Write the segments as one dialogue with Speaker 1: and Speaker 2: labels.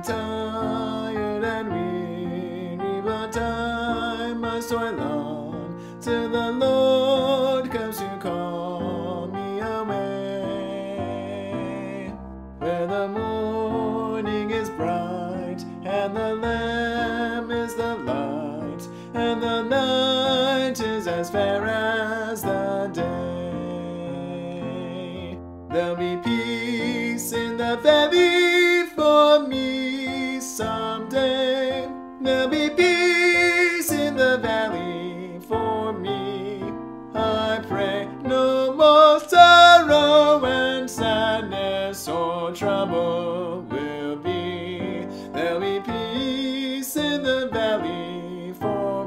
Speaker 1: tired and weary, but I must toil on till the Lord comes to call me away. Where the morning is bright and the Lamb is the light, and the night is as fair as the day. There'll be peace in the valley for me someday. There'll be peace in the valley for me. I pray no more sorrow and sadness or trouble will be. There'll be peace in the valley for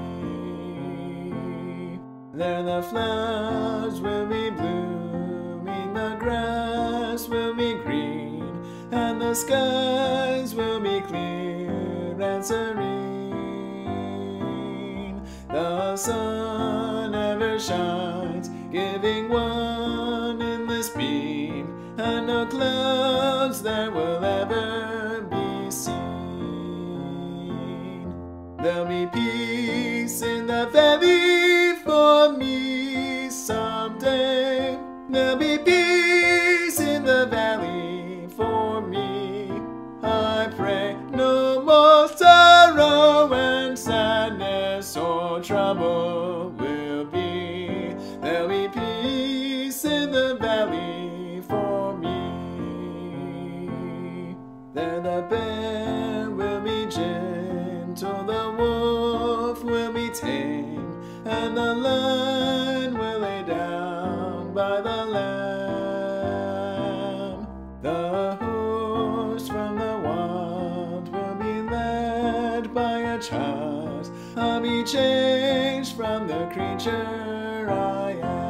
Speaker 1: me. There the flowers will be blooming, the grass will be green, and the skies will be clear and serene. The sun ever shines, giving one endless beam, and no clouds there will ever be seen. There'll be peace in the valley for me someday. There'll be peace in the valley for me. I pray no more sorrow and sadness or trouble will be. There'll be peace in the valley for me. There the bear will be gentle, the wolf will be tame, and the lion will lay down by the lamb. The horse from the wild will be led by a child. I'll be changed from the creature I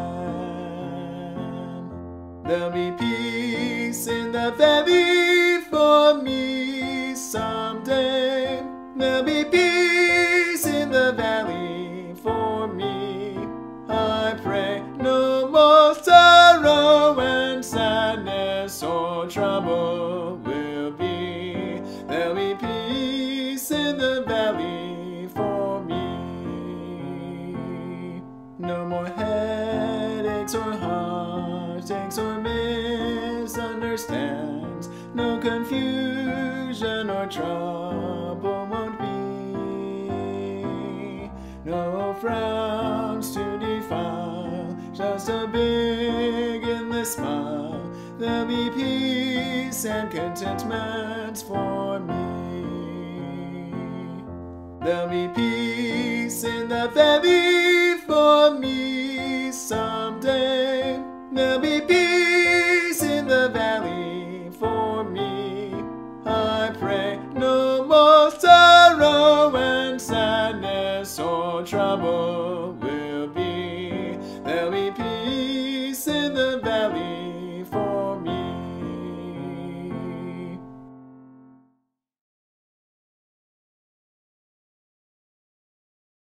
Speaker 1: am. There'll be peace in the valley for me someday. There'll be peace in the valley for me. I pray no more sorrow and sadness or trouble will be. There'll be peace in the valley for me. No more headaches or heartaches or misunderstands. No confusion or trouble won't be. No frowns to defile, just a big endless smile. There'll be peace and contentment for me. There'll be peace in the valley for me someday. There'll be